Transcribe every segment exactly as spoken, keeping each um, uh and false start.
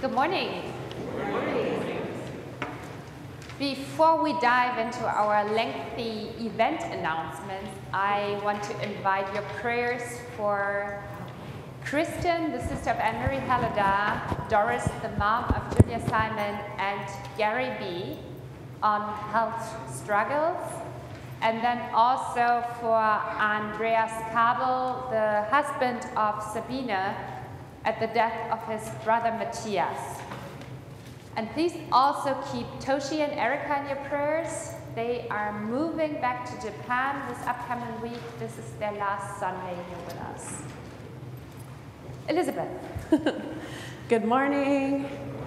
Good morning. Good morning. Before we dive into our lengthy event announcements, I want to invite your prayers for Kristen, the sister of Anne-Marie Halliday, Doris, the mom of Julia Simon, and Gary B. on health struggles. And then also for Andreas Kabel, the husband of Sabine, at the death of his brother Matthias. And please also keep Toshi and Erica in your prayers. They are moving back to Japan this upcoming week. This is their last Sunday here with us. Elizabeth. Good morning.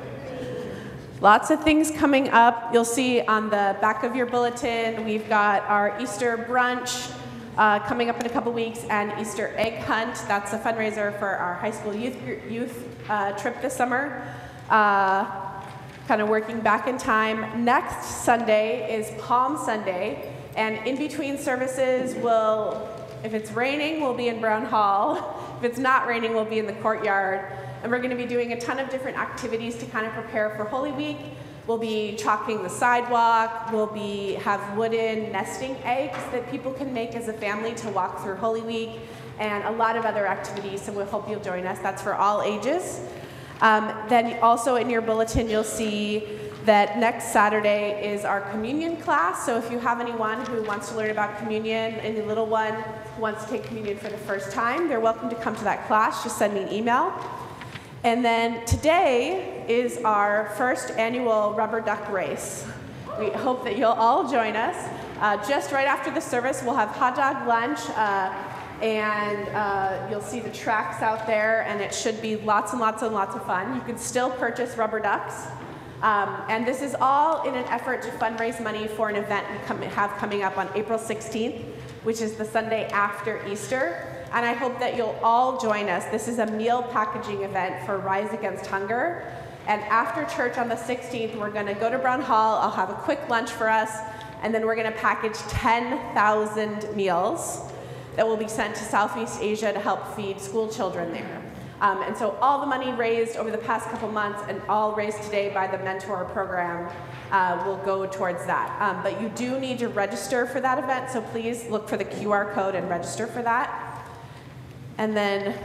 Lots of things coming up. You'll see on the back of your bulletin, we've got our Easter brunch uh, coming up in a couple weeks, and Easter egg hunt. That's a fundraiser for our high school youth youth uh, trip this summer. Uh, kind of working back in time. Next Sunday is Palm Sunday, and in between services, we'll, if it's raining, we'll be in Brown Hall. If it's not raining, we'll be in the courtyard. And we're going to be doing a ton of different activities to kind of prepare for Holy Week. We'll be chalking the sidewalk. We'll be have wooden nesting eggs that people can make as a family to walk through Holy Week, and a lot of other activities, so we hope you'll join us. That's for all ages. Um, then also in your bulletin, you'll see that next Saturday is our communion class. So if you have anyone who wants to learn about communion, any little one who wants to take communion for the first time, they're welcome to come to that class. Just send me an email. And then today is our first annual rubber duck race. We hope that you'll all join us. Uh, just right after the service, we'll have hot dog lunch, uh, and uh, you'll see the tracks out there, and it should be lots and lots and lots of fun. You can still purchase rubber ducks. Um, and this is all in an effort to fundraise money for an event we come, have coming up on April sixteenth, which is the Sunday after Easter. And I hope that you'll all join us. This is a meal packaging event for Rise Against Hunger. And after church on the sixteenth, we're going to go to Brown Hall. I'll have a quick lunch for us, and then we're going to package ten thousand meals that will be sent to Southeast Asia to help feed school children there. Um, and so all the money raised over the past couple months and all raised today by the Mentor program uh, will go towards that. Um, but you do need to register for that event, so please look for the Q R code and register for that. And then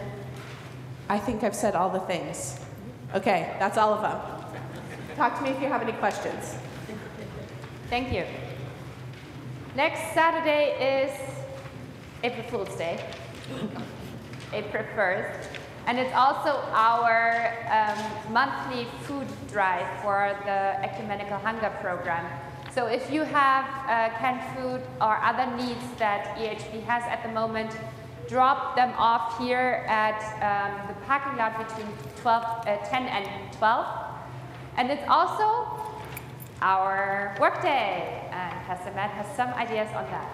I think I've said all the things. Okay, that's all of them. Talk to me if you have any questions. Thank you. Next Saturday is April Fool's Day, April first. And it's also our um, monthly food drive for the Ecumenical Hunger Program. So if you have uh, canned food or other needs that E H P has at the moment, drop them off here at um, the parking lot between twelve, uh, ten and twelve. And it's also our workday, and Pastor Matt has some ideas on that.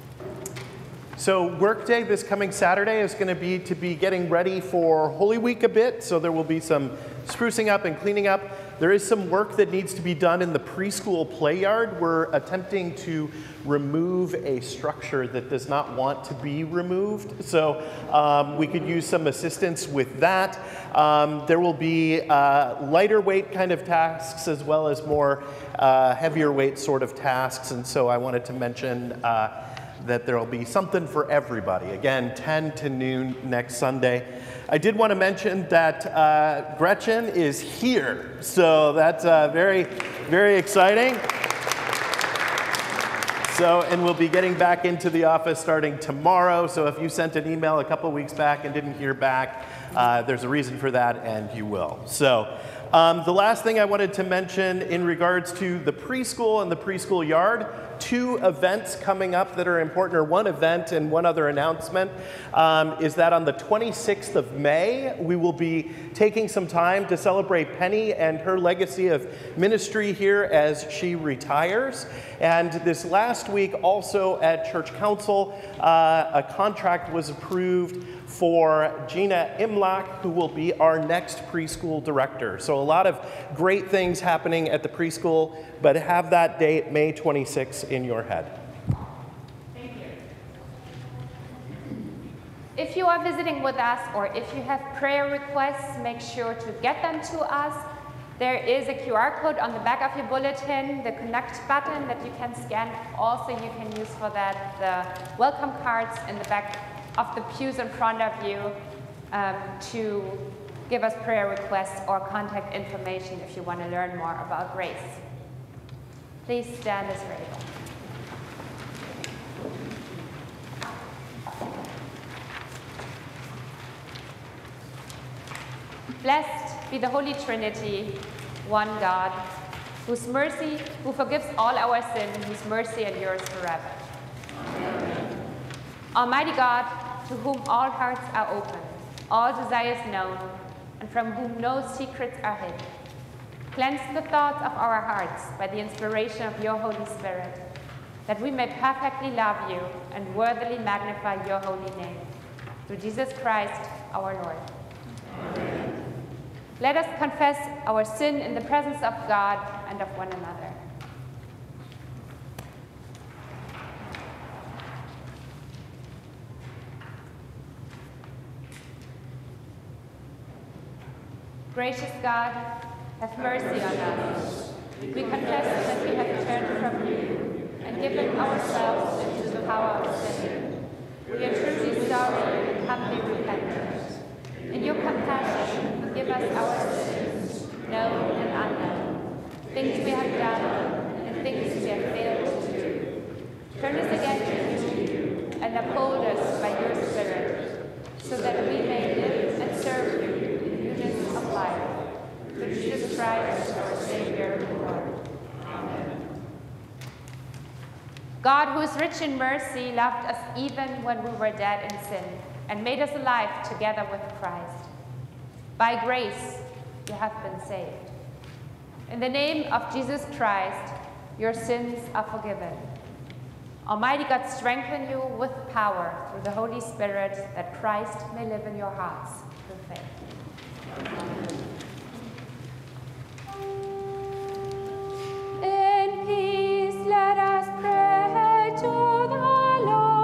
So workday this coming Saturday is going to be to be getting ready for Holy Week a bit. So there will be some sprucing up and cleaning up. There is some work that needs to be done in the preschool play yard. We're attempting to remove a structure that does not want to be removed. So um, we could use some assistance with that. Um, there will be uh, lighter weight kind of tasks as well as more uh, heavier weight sort of tasks. And so I wanted to mention uh, that there will be something for everybody. Again, ten to noon next Sunday. I did want to mention that uh, Gretchen is here, so that's uh, very, very exciting. So, and we'll be getting back into the office starting tomorrow, so if you sent an email a couple weeks back and didn't hear back, uh, there's a reason for that, and you will. So, um, the last thing I wanted to mention in regards to the preschool and the preschool yard, two events coming up that are important, or one event and one other announcement, um, is that on the twenty-sixth of May, we will be taking some time to celebrate Penny and her legacy of ministry here as she retires. And this last week, also at Church Council, uh, a contract was approved for Gina Imlach, who will be our next preschool director. So a lot of great things happening at the preschool, but have that date, May twenty-sixth, in your head. Thank you. If you are visiting with us or if you have prayer requests, make sure to get them to us. There is a Q R code on the back of your bulletin, the connect button that you can scan. Also, you can use for that the welcome cards in the back of the pews in front of you um, to give us prayer requests or contact information if you want to learn more about grace. Please stand as ready. Blessed be the Holy Trinity, one God, whose mercy, who forgives all our sin, whose mercy endures forever. Amen. Almighty God, to whom all hearts are open, all desires known, and from whom no secrets are hid, cleanse the thoughts of our hearts by the inspiration of your Holy Spirit, that we may perfectly love you and worthily magnify your holy name. Through Jesus Christ, our Lord. Amen. Let us confess our sin in the presence of God and of one another. Gracious God, have mercy on us. We confess that we have turned from you and given ourselves into the power of sin. We are truly sorry and humbly repentant. In your compassion, forgive us our sins, known and unknown, things we have done and things we have failed to do. Turn us again to you and uphold us by your Spirit, so that we may live and serve you in newness of life. Through Jesus Christ, our Savior and Lord. Amen. God, who is rich in mercy, loved us even when we were dead in sin, and made us alive together with Christ. By grace, you have been saved. In the name of Jesus Christ, your sins are forgiven. Almighty God, strengthen you with power through the Holy Spirit, that Christ may live in your hearts through faith. Amen. In peace, let us pray to the Lord.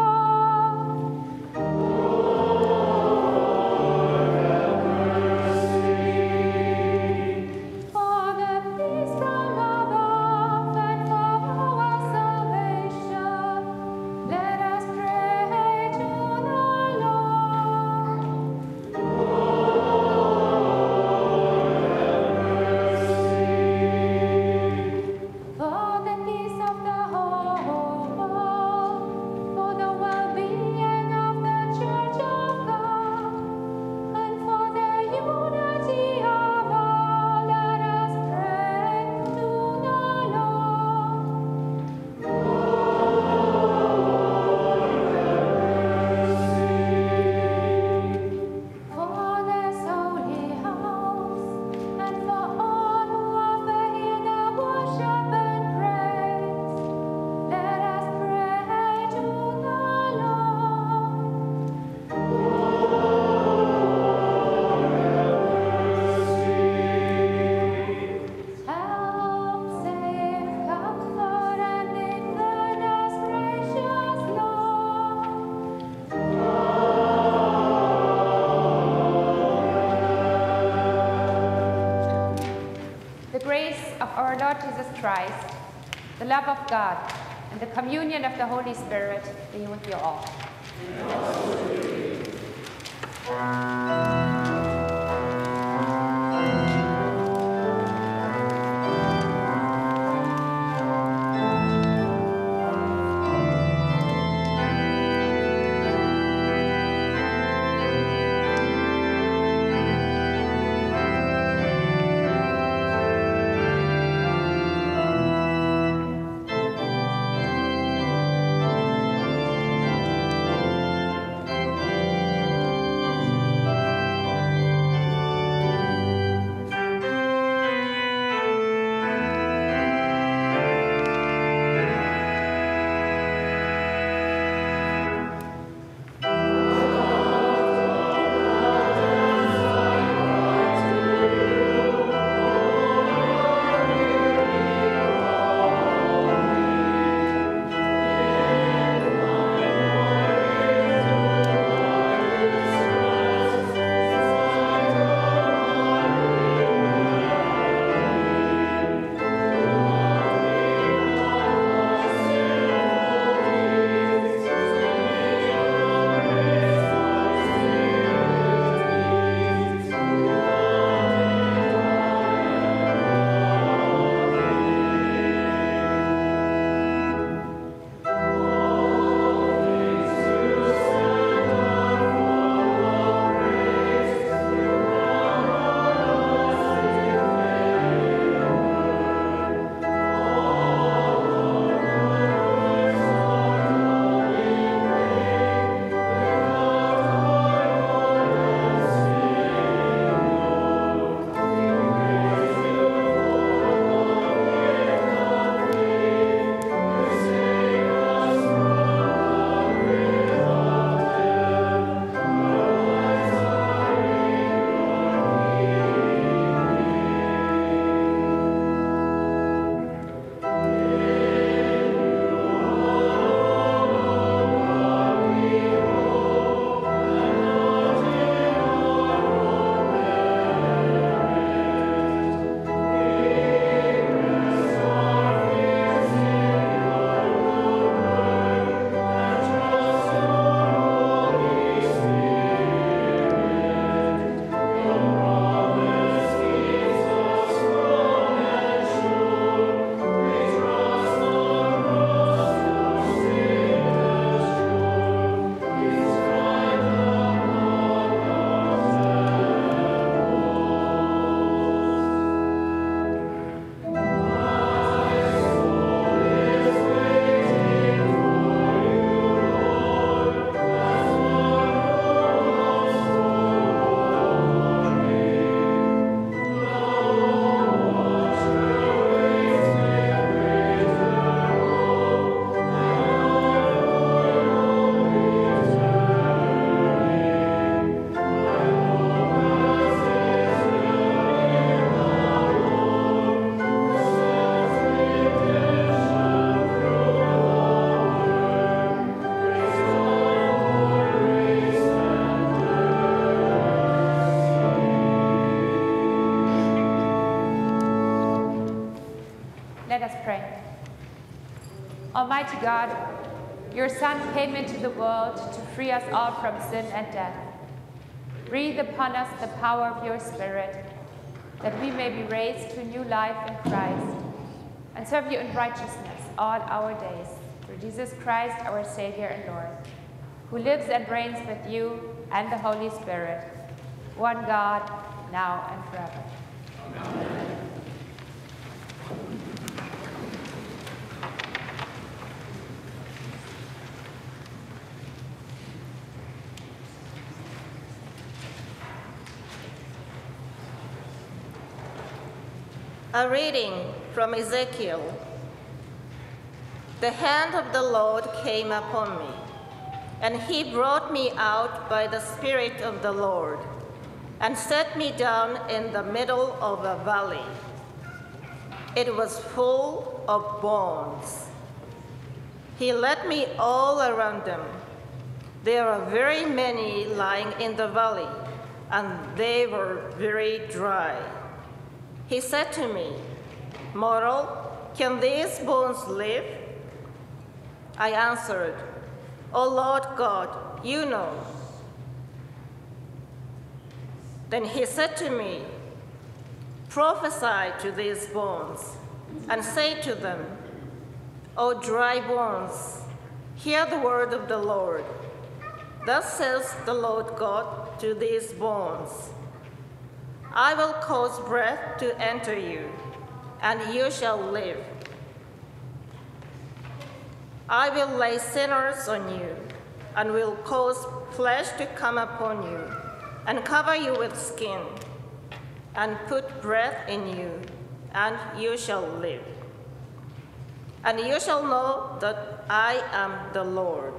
Christ, the love of God, and the communion of the Holy Spirit be with you all. Almighty God, your Son came into the world to free us all from sin and death. Breathe upon us the power of your Spirit, that we may be raised to new life in Christ and serve you in righteousness all our days. Through Jesus Christ, our Savior and Lord, who lives and reigns with you and the Holy Spirit, one God, now and forever. Amen. A reading from Ezekiel. The hand of the Lord came upon me, and he brought me out by the Spirit of the Lord, and set me down in the middle of a valley. It was full of bones. He led me all around them. There are very many lying in the valley, and they were very dry. He said to me, "Mortal, can these bones live?" I answered, "O Lord God, you know." Then he said to me, "Prophesy to these bones, and say to them, O dry bones, hear the word of the Lord. Thus says the Lord God to these bones, I will cause breath to enter you, and you shall live. I will lay sinners on you, and will cause flesh to come upon you, and cover you with skin, and put breath in you, and you shall live. And you shall know that I am the Lord."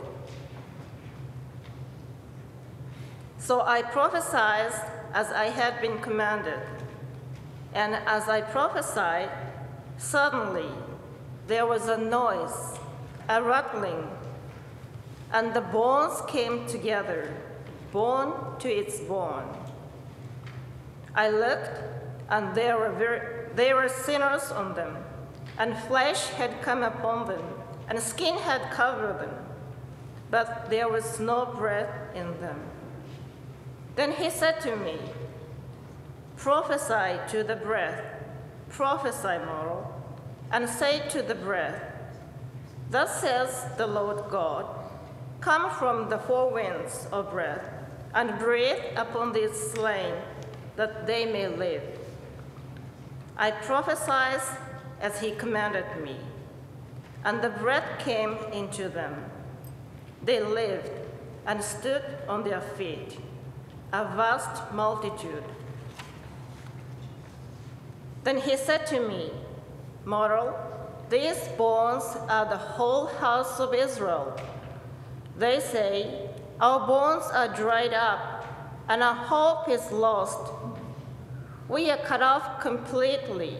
So I prophesied as I had been commanded. And as I prophesied, suddenly there was a noise, a rattling, and the bones came together, bone to its bone. I looked, and there were, very, there were sinners on them, and flesh had come upon them, and skin had covered them, but there was no breath in them. Then he said to me, "Prophesy to the breath, prophesy, mortal, and say to the breath, Thus says the Lord God, come from the four winds of breath, and breathe upon these slain, that they may live." I prophesied as he commanded me, and the breath came into them. They lived and stood on their feet, a vast multitude. Then he said to me, "Mortal, these bones are the whole house of Israel. They say, our bones are dried up, and our hope is lost. We are cut off completely.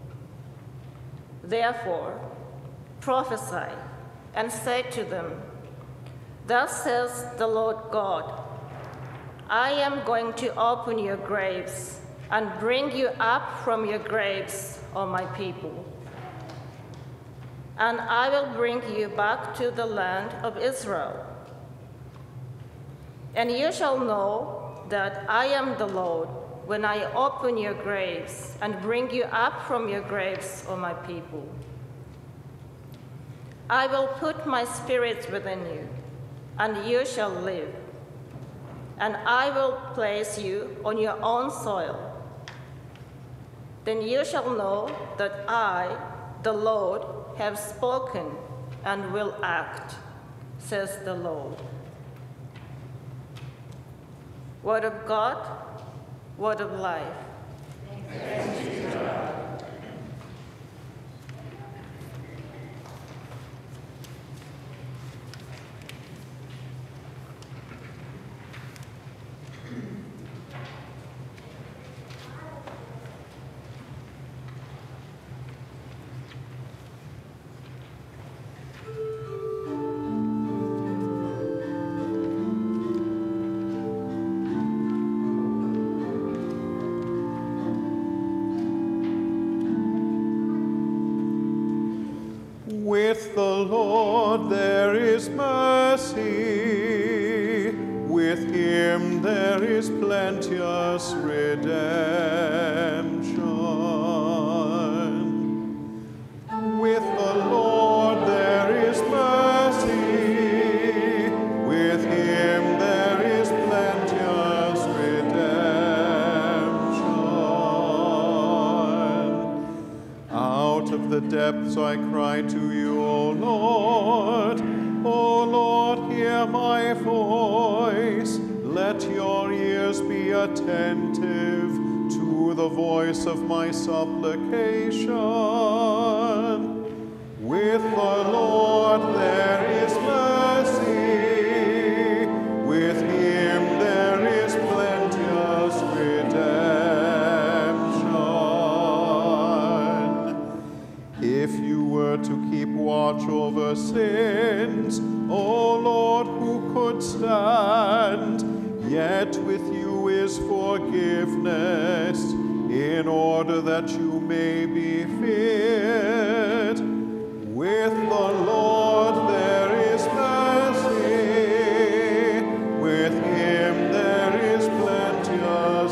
Therefore, prophesy and say to them, Thus says the Lord God, I am going to open your graves and bring you up from your graves, O my people. And I will bring you back to the land of Israel. And you shall know that I am the Lord when I open your graves and bring you up from your graves, O my people. I will put my spirit within you, and you shall live. And I will place you on your own soil. Then you shall know that I, the Lord, have spoken and will act, says the Lord. Word of God, word of life. Thanks be to God. With the Lord there is mercy. With him there is plenteous redemption. With the Lord there is mercy. With him there is plenteous redemption. Out of the depths I cry to you, O Lord. O Lord, hear my voice. Let your ears be attentive to the voice of my supplication. With the Lord there is mercy. With him there is plenteous redemption. If you were to keep watch over sins, O Lord, who could stand? Yet with you is forgiveness, in order that you may be feared. With the Lord there is mercy. With him there is plenteous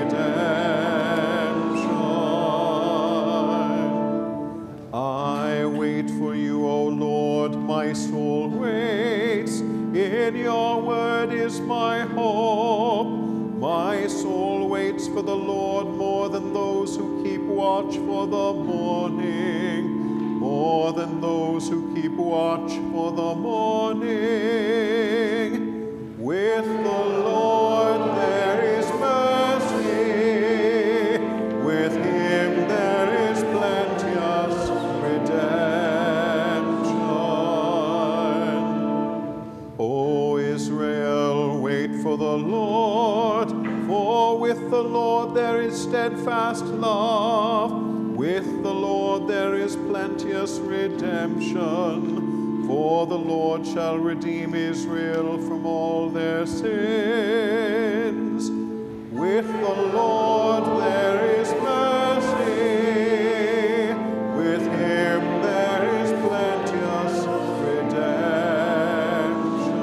redemption. I wait for you, O Lord, my soul waits. In your word is my hope. My soul waits for the Lord more than those who keep watch for the morning. More than those who keep watch for the morning. With the Lord there is mercy. With him there is plenteous redemption. O Israel, wait for the Lord, for with the Lord there is steadfast love. With the Lord there is plenteous redemption, for the Lord shall redeem Israel from all their sins. With the Lord there is mercy. With him there is plenteous redemption.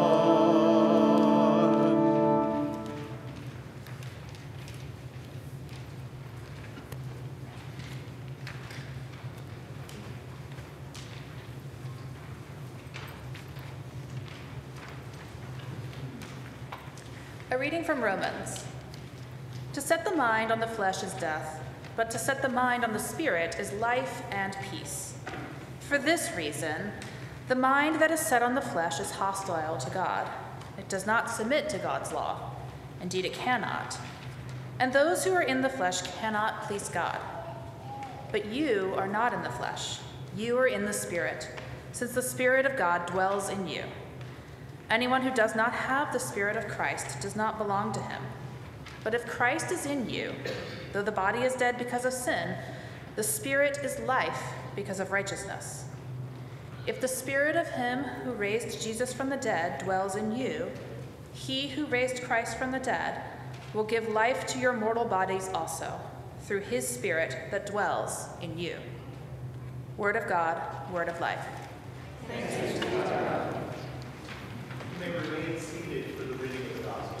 A reading from Romans. To set the mind on the flesh is death, but to set the mind on the Spirit is life and peace. For this reason, the mind that is set on the flesh is hostile to God. It does not submit to God's law. Indeed, it cannot. And those who are in the flesh cannot please God. But you are not in the flesh. You are in the Spirit, since the Spirit of God dwells in you. Anyone who does not have the Spirit of Christ does not belong to him. But if Christ is in you, though the body is dead because of sin, the Spirit is life because of righteousness. If the Spirit of him who raised Jesus from the dead dwells in you, he who raised Christ from the dead will give life to your mortal bodies also, through his Spirit that dwells in you. Word of God, word of life. Thanks be to God. You may remain seated for the reading of the gospel.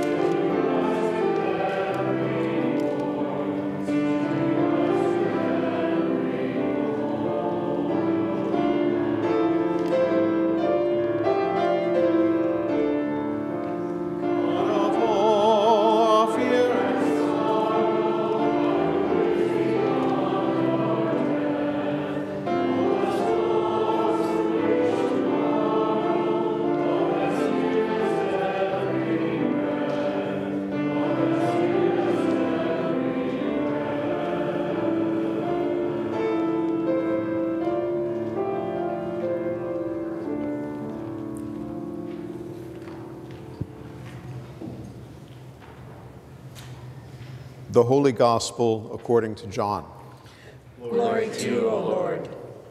Thank The Holy Gospel according to John. Glory to you, O Lord.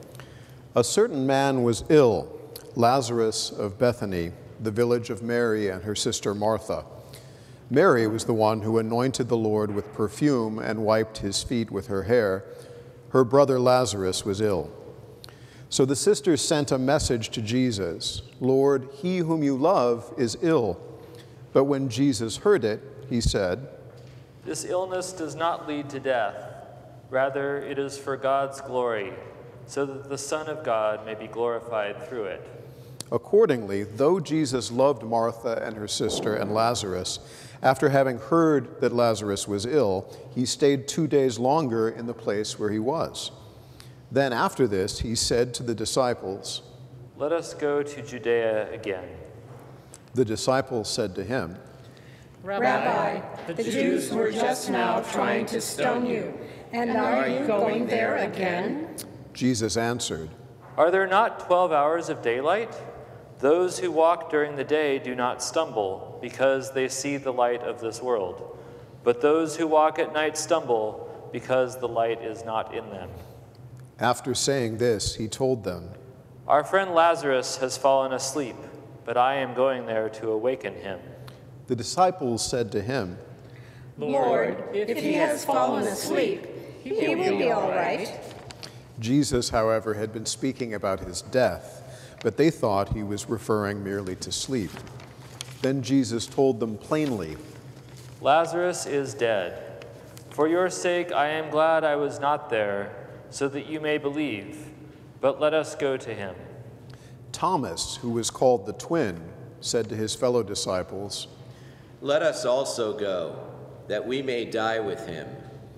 A certain man was ill, Lazarus of Bethany, the village of Mary and her sister Martha. Mary was the one who anointed the Lord with perfume and wiped his feet with her hair. Her brother Lazarus was ill. So the sisters sent a message to Jesus, "Lord, he whom you love is ill." But when Jesus heard it, he said, "This illness does not lead to death. Rather, it is for God's glory, so that the Son of God may be glorified through it." Accordingly, though Jesus loved Martha and her sister and Lazarus, after having heard that Lazarus was ill, he stayed two days longer in the place where he was. Then after this, he said to the disciples, "Let us go to Judea again." The disciples said to him, Rabbi, the Jews were just now trying to stone you, and are you going there again? Jesus answered, "Are there not twelve hours of daylight? Those who walk during the day do not stumble, because they see the light of this world. But those who walk at night stumble, because the light is not in them." After saying this, he told them, "Our friend Lazarus has fallen asleep, but I am going there to awaken him." The disciples said to him, Lord, if he has fallen asleep, he will be all right. Jesus, however, had been speaking about his death, but they thought he was referring merely to sleep. Then Jesus told them plainly, "Lazarus is dead. For your sake I am glad I was not there, so that you may believe. But let us go to him." Thomas, who was called the twin, said to his fellow disciples, "Let us also go, that we may die with him."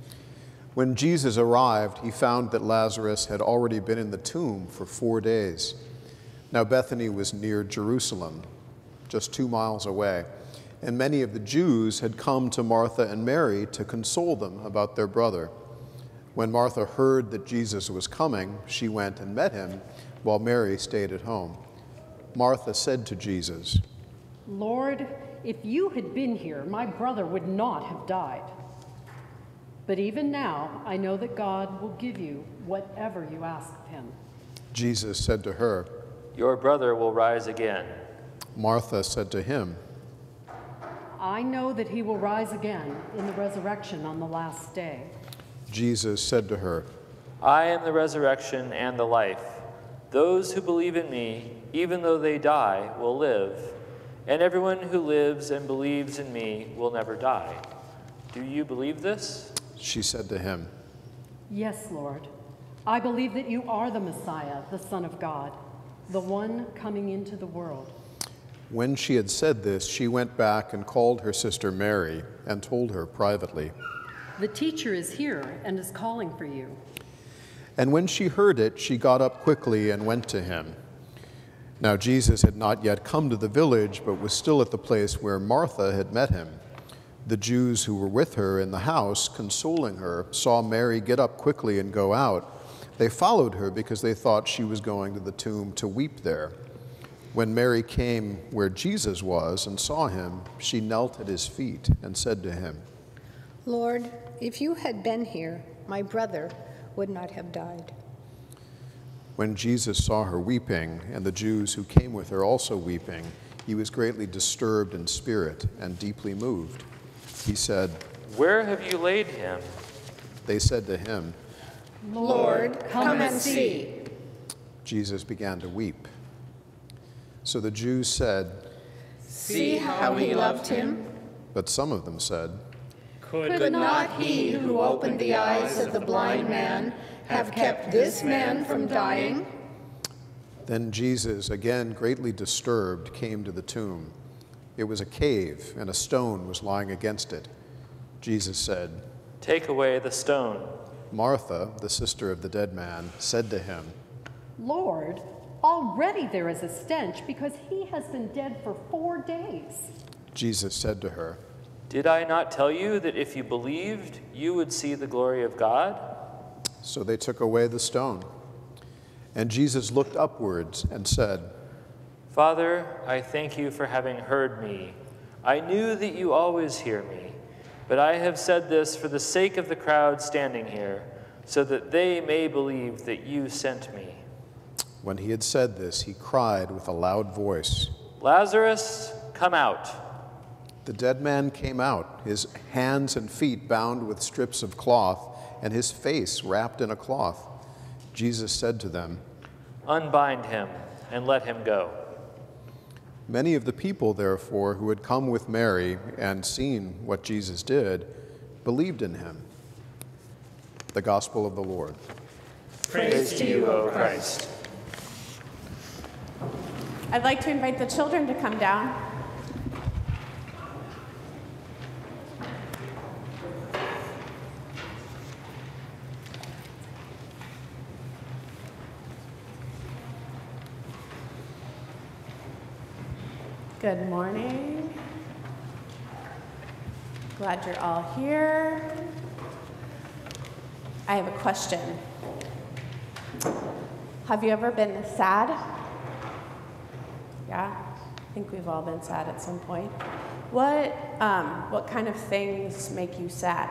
When Jesus arrived, he found that Lazarus had already been in the tomb for four days. Now Bethany was near Jerusalem, just two miles away, and many of the Jews had come to Martha and Mary to console them about their brother. When Martha heard that Jesus was coming, she went and met him, while Mary stayed at home. Martha said to Jesus, "Lord, if you had been here, my brother would not have died. But even now, I know that God will give you whatever you ask of him." Jesus said to her, "Your brother will rise again." Martha said to him, "I know that he will rise again in the resurrection on the last day." Jesus said to her, "I am the resurrection and the life. Those who believe in me, even though they die, will live. And everyone who lives and believes in me will never die. Do you believe this?" She said to him, "Yes, Lord. I believe that you are the Messiah, the Son of God, the one coming into the world." When she had said this, she went back and called her sister Mary and told her privately, "The teacher is here and is calling for you." And when she heard it, she got up quickly and went to him. Now Jesus had not yet come to the village, but was still at the place where Martha had met him. The Jews who were with her in the house, consoling her, saw Mary get up quickly and go out. They followed her because they thought she was going to the tomb to weep there. When Mary came where Jesus was and saw him, she knelt at his feet and said to him, "Lord, if you had been here, my brother would not have died." When Jesus saw her weeping, and the Jews who came with her also weeping, he was greatly disturbed in spirit and deeply moved. He said, "Where have you laid him?" They said to him, Lord, come and see. Jesus began to weep. So the Jews said, See how he loved him? but some of them said, Could not he who opened the eyes of the blind man have kept this man from dying? Then Jesus, again greatly disturbed, came to the tomb. It was a cave, and a stone was lying against it. Jesus said, "Take away the stone." Martha, the sister of the dead man, said to him, "Lord, already there is a stench because he has been dead for four days." Jesus said to her, "Did I not tell you that if you believed, you would see the glory of God?" So they took away the stone. And Jesus looked upwards and said, "Father, I thank you for having heard me. I knew that you always hear me, But I have said this for the sake of the crowd standing here, so that they may believe that you sent me. When he had said this, he cried with a loud voice, Lazarus, come out. The dead man came out, his hands and feet bound with strips of cloth, and his face wrapped in a cloth. Jesus said to them, Unbind him and let him go. Many of the people, therefore, who had come with Mary and seen what Jesus did, believed in him. The Gospel of the Lord. Praise to you, O Christ. I'd like to invite the children to come down. Good morning. Glad you're all here. I have a question. Have you ever been sad? Yeah, I think we've all been sad at some point. What, um, what kind of things make you sad?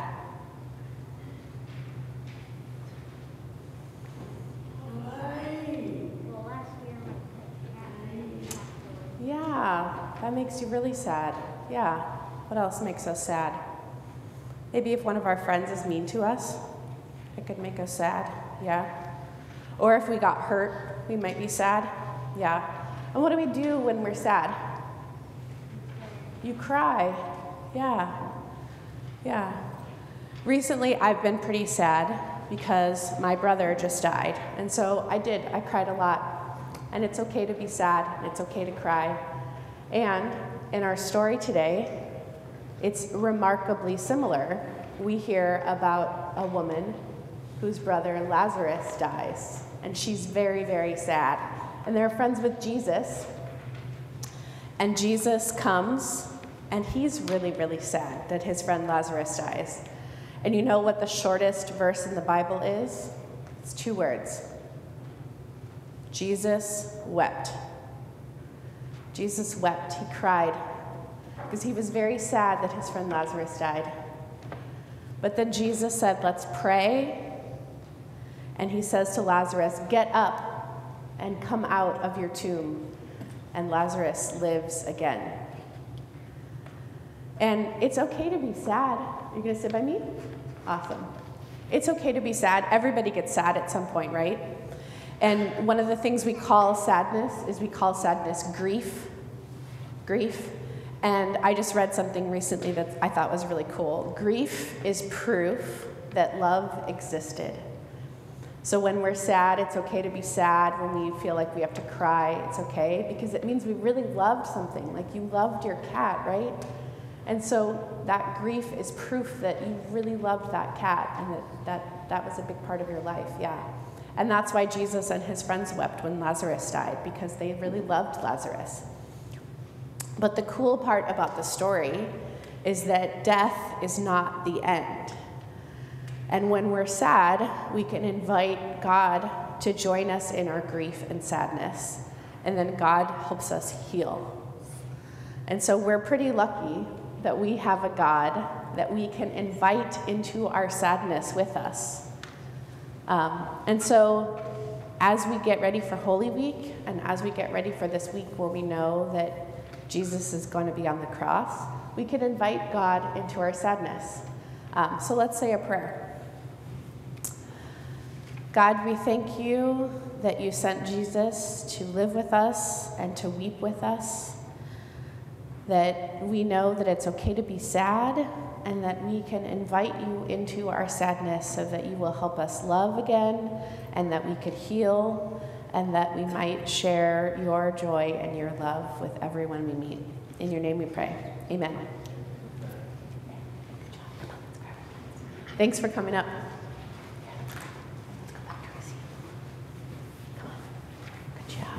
Yeah, that makes you really sad. Yeah. What else makes us sad? Maybe if one of our friends is mean to us, it could make us sad. Yeah. Or if we got hurt, we might be sad. Yeah. And what do we do when we're sad? You cry. Yeah. Yeah. Recently, I've been pretty sad because my brother just died. And so I did. I cried a lot. And it's okay to be sad, and it's okay to cry. And in our story today, it's remarkably similar. We hear about a woman whose brother Lazarus dies, and she's very, very sad. And they're friends with Jesus, and Jesus comes, and he's really, really sad that his friend Lazarus dies. And you know what the shortest verse in the Bible is? It's two words. Jesus wept. Jesus wept. He cried because he was very sad that his friend Lazarus died. But then Jesus said, let's pray. And he says to Lazarus, get up and come out of your tomb. And Lazarus lives again. And it's okay to be sad. You're going to sit by me? Awesome. It's okay to be sad. Everybody gets sad at some point, right? And one of the things we call sadness is we call sadness grief. Grief. And I just read something recently that I thought was really cool. Grief is proof that love existed. So when we're sad, it's okay to be sad. When we feel like we have to cry, it's okay, because it means we really loved something. Like you loved your cat, right? And so that grief is proof that you really loved that cat and that that, that was a big part of your life, yeah. And that's why Jesus and his friends wept when Lazarus died, because they really loved Lazarus. But the cool part about the story is that death is not the end. And when we're sad, we can invite God to join us in our grief and sadness. And then God helps us heal. And so we're pretty lucky that we have a God that we can invite into our sadness with us. Um, and so as we get ready for Holy Week, and as we get ready for this week where we know that Jesus is going to be on the cross, we can invite God into our sadness. Um, so let's say a prayer. God, we thank you that you sent Jesus to live with us and to weep with us, that we know that it's okay to be sad, and that we can invite you into our sadness so that you will help us love again, and that we could heal, and that we might share your joy and your love with everyone we meet. In your name we pray. Amen. Thanks for coming up. Good job.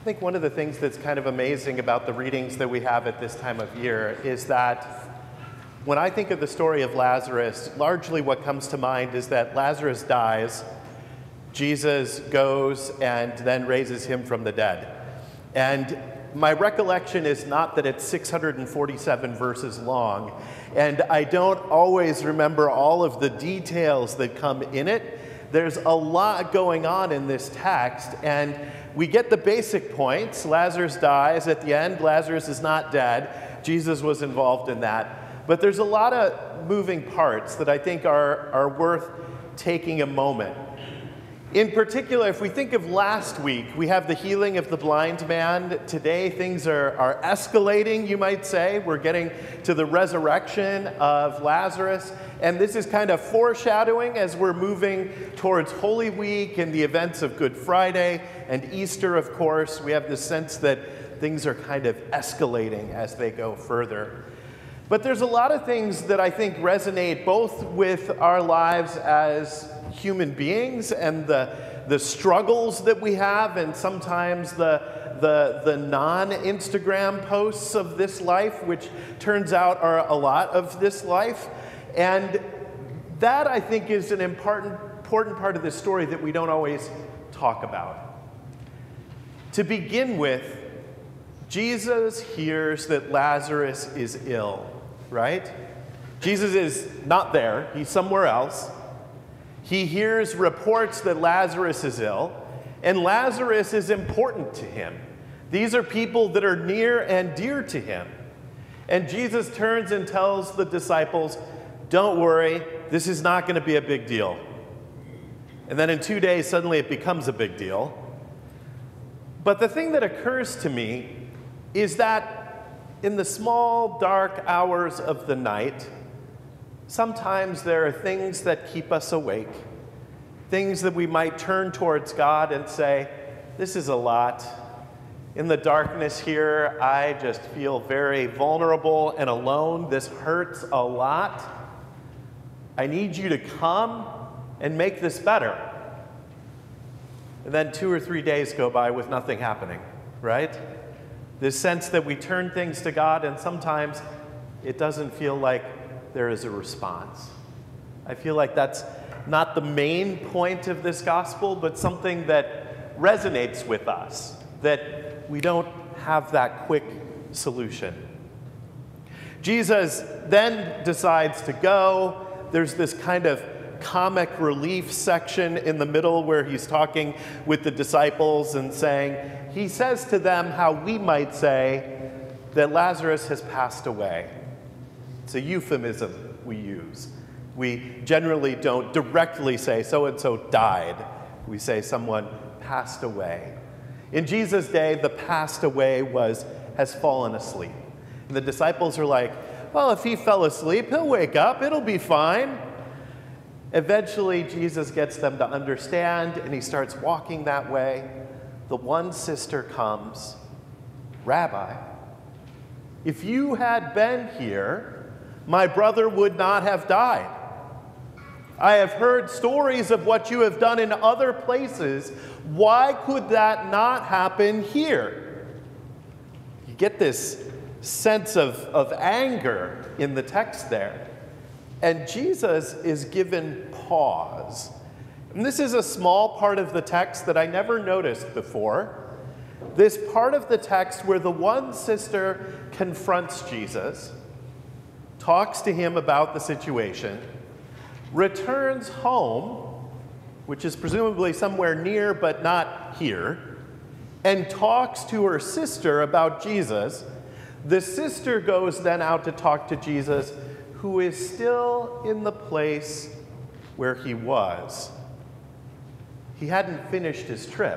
I think one of the things that's kind of amazing about the readings that we have at this time of year is that when I think of the story of Lazarus, largely what comes to mind is that Lazarus dies, Jesus goes and then raises him from the dead. And my recollection is not that it's six hundred forty-seven verses long, and I don't always remember all of the details that come in it. There's a lot going on in this text, and we get the basic points. Lazarus dies at the end. Lazarus is not dead. Jesus was involved in that. But there's a lot of moving parts that I think are, are worth taking a moment. In particular, if we think of last week, we have the healing of the blind man. Today, things are, are escalating, you might say. We're getting to the resurrection of Lazarus. And this is kind of foreshadowing as we're moving towards Holy Week and the events of Good Friday and Easter, of course. We have this sense that things are kind of escalating as they go further. But there's a lot of things that I think resonate both with our lives as human beings and the, the struggles that we have, and sometimes the, the, the non-Instagram posts of this life, which turns out are a lot of this life. And that, I think, is an important, important part of this story that we don't always talk about. To begin with, Jesus hears that Lazarus is ill, right? Jesus is not there. He's somewhere else. He hears reports that Lazarus is ill, and Lazarus is important to him. These are people that are near and dear to him. And Jesus turns and tells the disciples, don't worry, this is not going to be a big deal. And then in two days, suddenly it becomes a big deal. But the thing that occurs to me is that in the small, dark hours of the night, sometimes there are things that keep us awake, things that we might turn towards God and say, this is a lot. In the darkness here, I just feel very vulnerable and alone. This hurts a lot. I need you to come and make this better. And then two or three days go by with nothing happening, right? This sense that we turn things to God, and sometimes it doesn't feel like there is a response. I feel like that's not the main point of this gospel, but something that resonates with us, that we don't have that quick solution. Jesus then decides to go. There's this kind of comic relief section in the middle where he's talking with the disciples and saying, he says to them how we might say that Lazarus has passed away. It's a euphemism we use. We generally don't directly say so-and-so died. We say someone passed away. In Jesus' day, the passed away was has fallen asleep. And the disciples are like, well, if he fell asleep, he'll wake up, it'll be fine. Eventually, Jesus gets them to understand, and he starts walking that way. The one sister comes, Rabbi, if you had been here, my brother would not have died. I have heard stories of what you have done in other places. Why could that not happen here? You get this sense of, of anger in the text there. And Jesus is given pause. And this is a small part of the text that I never noticed before. This part of the text where the one sister confronts Jesus, talks to him about the situation, returns home, which is presumably somewhere near but not here, and talks to her sister about Jesus. The sister goes then out to talk to Jesus, who is still in the place where he was. He hadn't finished his trip.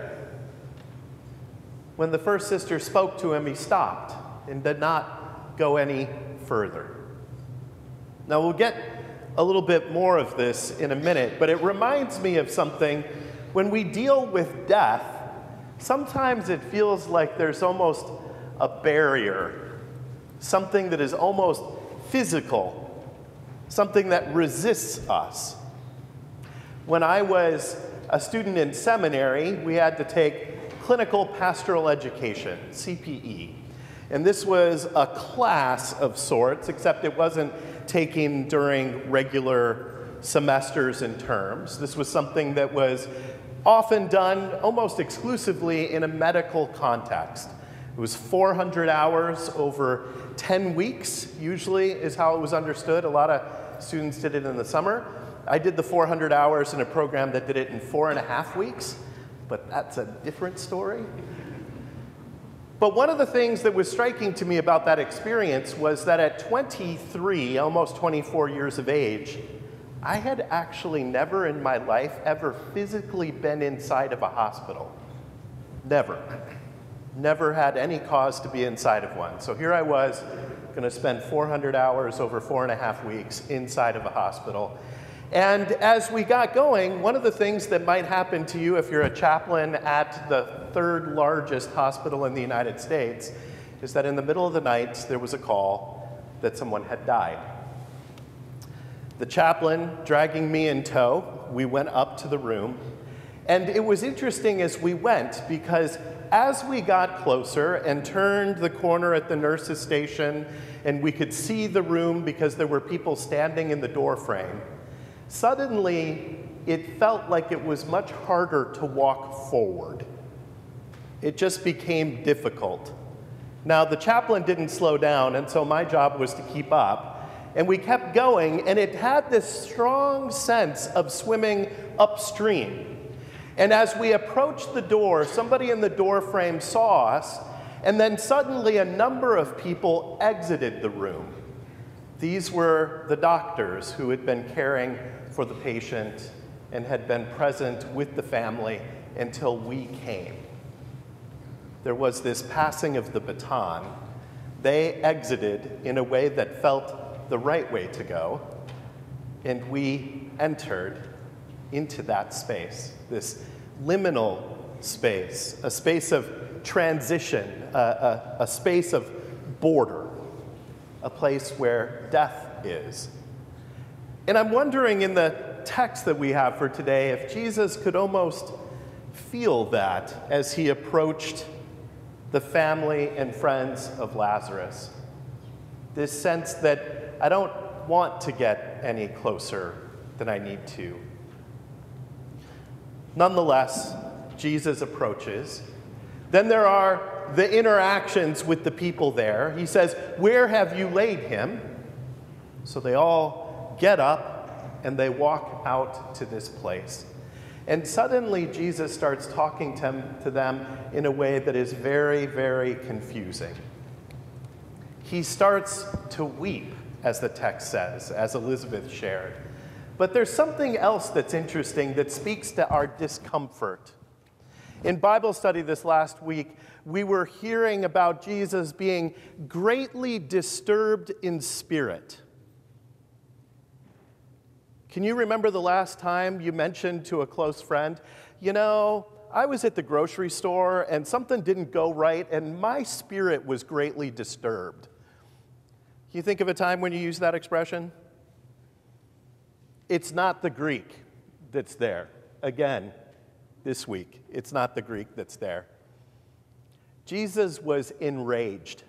When the first sister spoke to him, he stopped and did not go any further. Now, we'll get a little bit more of this in a minute, but it reminds me of something. When we deal with death, sometimes it feels like there's almost a barrier, something that is almost physical, something that resists us. When I was a student in seminary, we had to take Clinical Pastoral Education, C P E. And this was a class of sorts, except it wasn't taken during regular semesters and terms. This was something that was often done almost exclusively in a medical context. It was four hundred hours over ten weeks, usually is how it was understood. A lot of students did it in the summer. I did the four hundred hours in a program that did it in four and a half weeks, but that's a different story. But one of the things that was striking to me about that experience was that at twenty-three, almost twenty-four years of age, I had actually never in my life ever physically been inside of a hospital. Never. Never had any cause to be inside of one. So here I was, going to spend four hundred hours over four and a half weeks inside of a hospital. And as we got going, one of the things that might happen to you if you're a chaplain at the third largest hospital in the United States is that in the middle of the night, there was a call that someone had died. The chaplain dragging me in tow, we went up to the room. And it was interesting as we went because as we got closer and turned the corner at the nurse's station and we could see the room because there were people standing in the door frame, suddenly it felt like it was much harder to walk forward. It just became difficult. Now, the chaplain didn't slow down, and so my job was to keep up. And we kept going, and it had this strong sense of swimming upstream. And as we approached the door, somebody in the door frame saw us, and then suddenly a number of people exited the room. These were the doctors who had been caring for the patient and had been present with the family until we came. There was this passing of the baton. They exited in a way that felt the right way to go, and we entered into that space, this liminal space, a space of transition, a, a, a space of border, a place where death is. And I'm wondering in the text that we have for today if Jesus could almost feel that as he approached the family and friends of Lazarus. This sense that I don't want to get any closer than I need to. Nonetheless, Jesus approaches. Then there are the interactions with the people there. He says, "Where have you laid him?" So they all get up and they walk out to this place. And suddenly Jesus starts talking to, to them in a way that is very, very confusing. He starts to weep, as the text says, as Elizabeth shared. But there's something else that's interesting that speaks to our discomfort. In Bible study this last week, we were hearing about Jesus being greatly disturbed in spirit. Can you remember the last time you mentioned to a close friend, you know, I was at the grocery store and something didn't go right and my spirit was greatly disturbed? Can you think of a time when you use that expression? It's not the Greek that's there. Again, this week, it's not the Greek that's there. Jesus was enraged.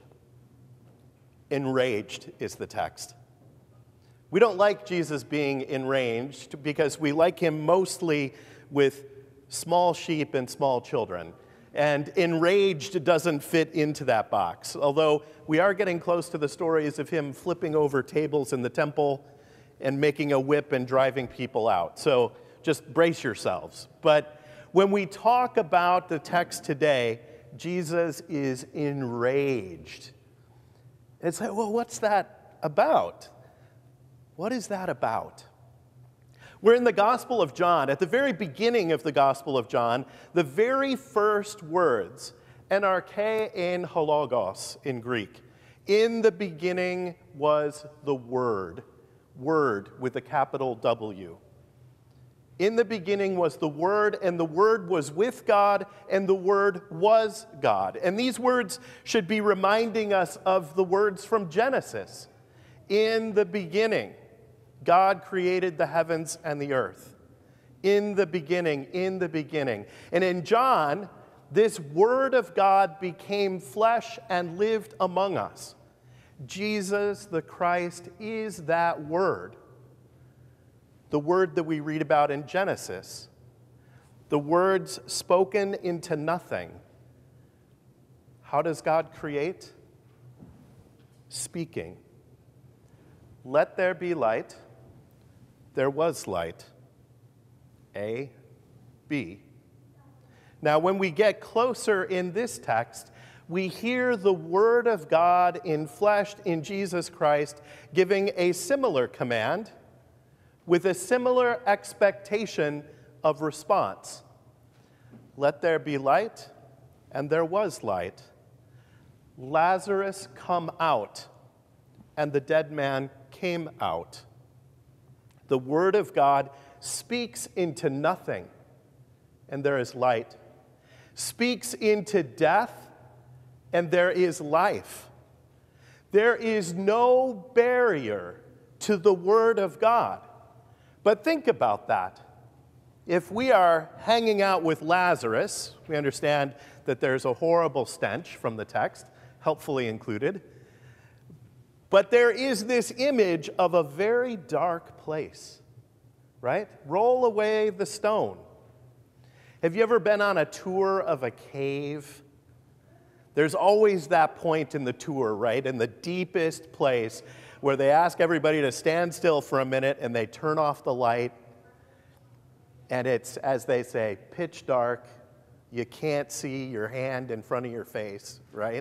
Enraged is the text. We don't like Jesus being enraged because we like him mostly with small sheep and small children. And enraged doesn't fit into that box, although we are getting close to the stories of him flipping over tables in the temple and making a whip and driving people out. So just brace yourselves. But when we talk about the text today, Jesus is enraged. It's like, well, what's that about? What is that about? We're in the Gospel of John. At the very beginning of the Gospel of John, the very first words, enarche en hologos in Greek. In the beginning was the Word. Word with a capital W. In the beginning was the Word, and the Word was with God, and the Word was God. And these words should be reminding us of the words from Genesis. In the beginning, God created the heavens and the earth. In the beginning, in the beginning. And in John, this Word of God became flesh and lived among us. Jesus the Christ is that Word. The Word that we read about in Genesis. The words spoken into nothing. How does God create? Speaking. Let there be light. There was light. A, B. Now, when we get closer in this text, we hear the Word of God enfleshed in Jesus Christ giving a similar command with a similar expectation of response. Let there be light, and there was light. Lazarus, come out, and the dead man came out. The Word of God speaks into nothing, and there is light. Speaks into death, and there is life. There is no barrier to the Word of God. But think about that. If we are hanging out with Lazarus, we understand that there's a horrible stench from the text, helpfully included. But there is this image of a very dark place, right? Roll away the stone. Have you ever been on a tour of a cave? There's always that point in the tour, right? In the deepest place where they ask everybody to stand still for a minute and they turn off the light. And it's, as they say, pitch dark. You can't see your hand in front of your face, right?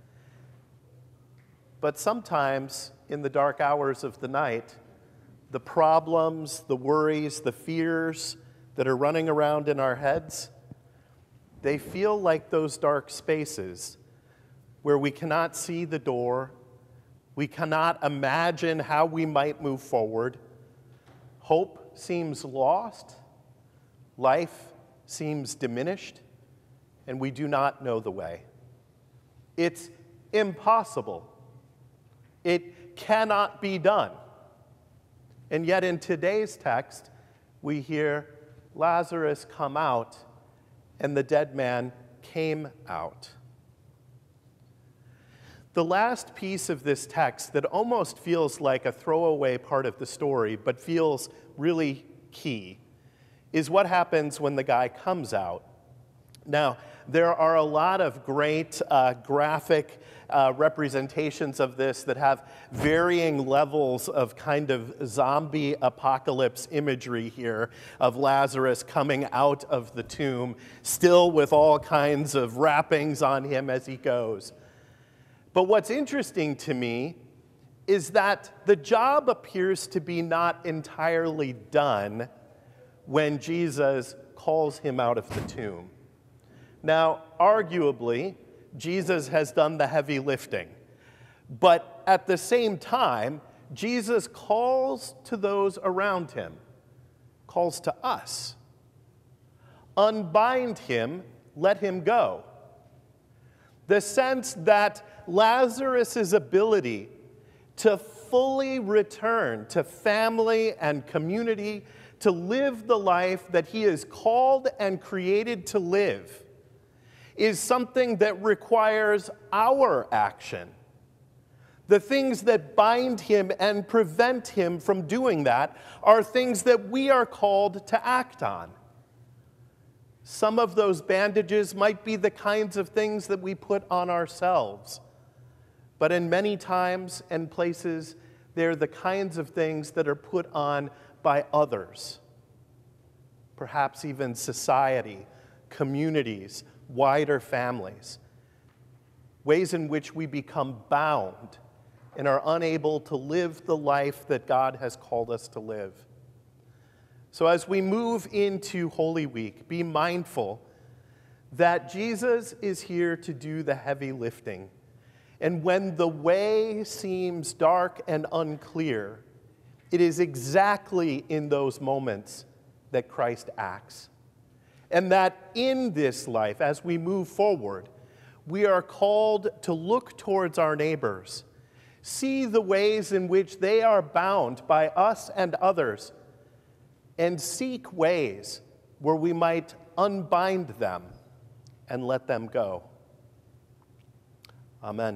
But sometimes in the dark hours of the night, the problems, the worries, the fears that are running around in our heads, they feel like those dark spaces where we cannot see the door, we cannot imagine how we might move forward. Hope seems lost, life seems diminished, and we do not know the way. It's impossible. It cannot be done. And yet in today's text, we hear Lazarus come out, and the dead man came out. The last piece of this text that almost feels like a throwaway part of the story, but feels really key, is what happens when the guy comes out. Now, there are a lot of great uh, graphic uh, representations of this that have varying levels of kind of zombie apocalypse imagery here of Lazarus coming out of the tomb, still with all kinds of wrappings on him as he goes. But what's interesting to me is that the job appears to be not entirely done when Jesus calls him out of the tomb. Now, arguably, Jesus has done the heavy lifting. But at the same time, Jesus calls to those around him, calls to us. Unbind him, let him go. The sense that Lazarus' ability to fully return to family and community, to live the life that he is called and created to live, is something that requires our action. The things that bind him and prevent him from doing that are things that we are called to act on. Some of those bandages might be the kinds of things that we put on ourselves. But in many times and places, they're the kinds of things that are put on by others. Perhaps even society, communities, wider families. Ways in which we become bound and are unable to live the life that God has called us to live. So as we move into Holy Week, be mindful that Jesus is here to do the heavy lifting. And when the way seems dark and unclear, it is exactly in those moments that Christ acts. And that in this life, as we move forward, we are called to look towards our neighbors, see the ways in which they are bound by us and others, and seek ways where we might unbind them and let them go. Amen.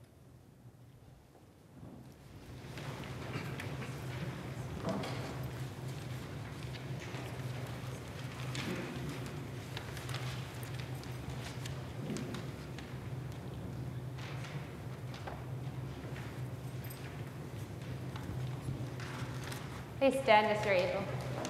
Please stand as you're able.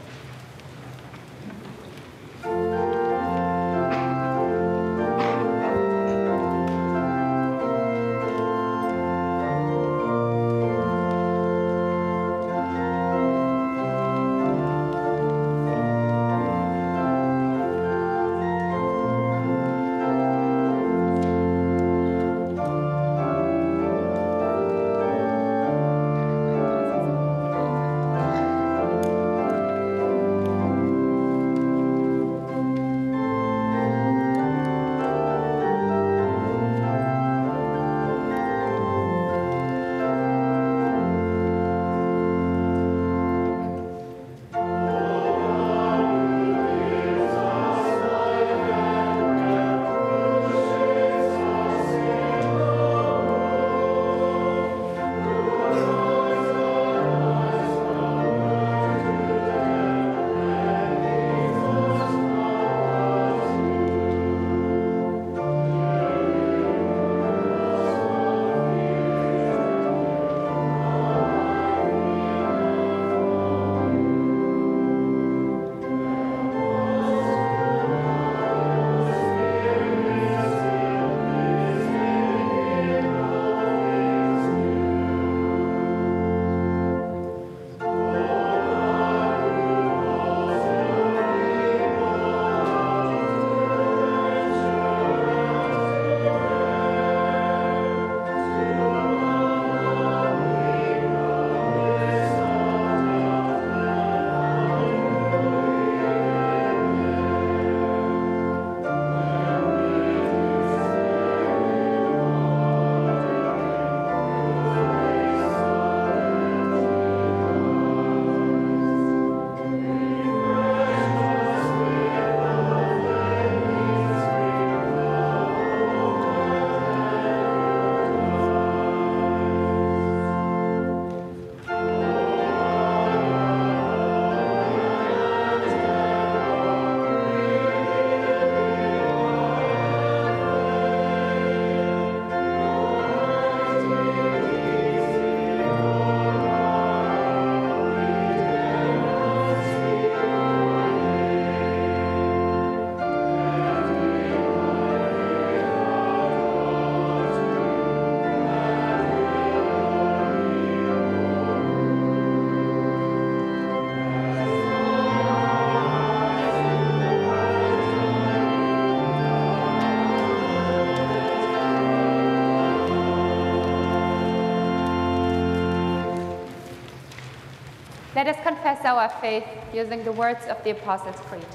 Let us confess our faith using the words of the Apostles' Creed.